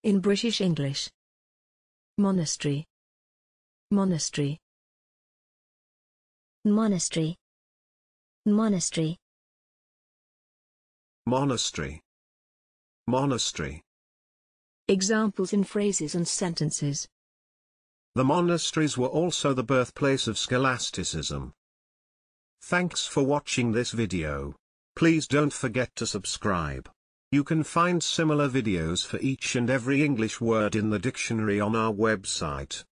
In British English. Monastery. Monastery. Monastery. Monastery. Monastery. Monastery. Examples in phrases and sentences. The monasteries were also the birthplace of scholasticism. Thanks for watching this video. Please don't forget to subscribe. You can find similar videos for each and every English word in the dictionary on our website.